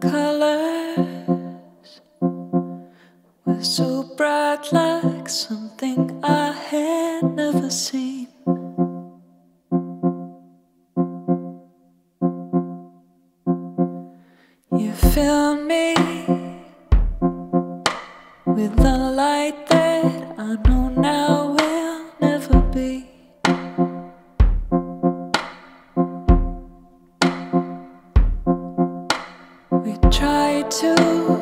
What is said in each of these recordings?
colors were so bright, like something I had never seen. You filled me with the light that I know now will never be. We tried to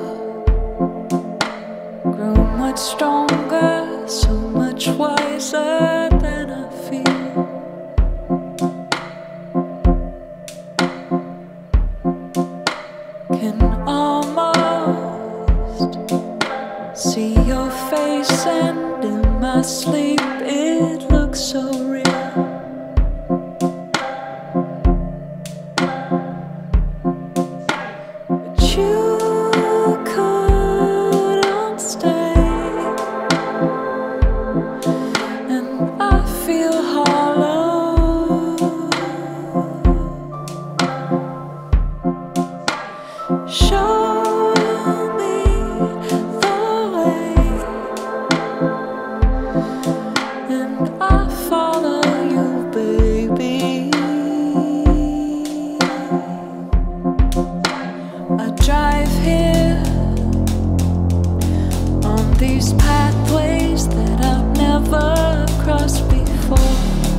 grow much stronger, so much wiser than I feel. Can almost see your face, and in my sleep it looks so real. But you couldn't stay, and I feel hollow. Show me the way, and I follow you, baby. I drive here on these pathways that I've never crossed before.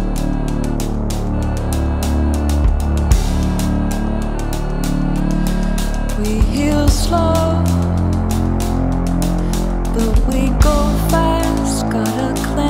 We heal slow, but we go fast. Gotta cleanse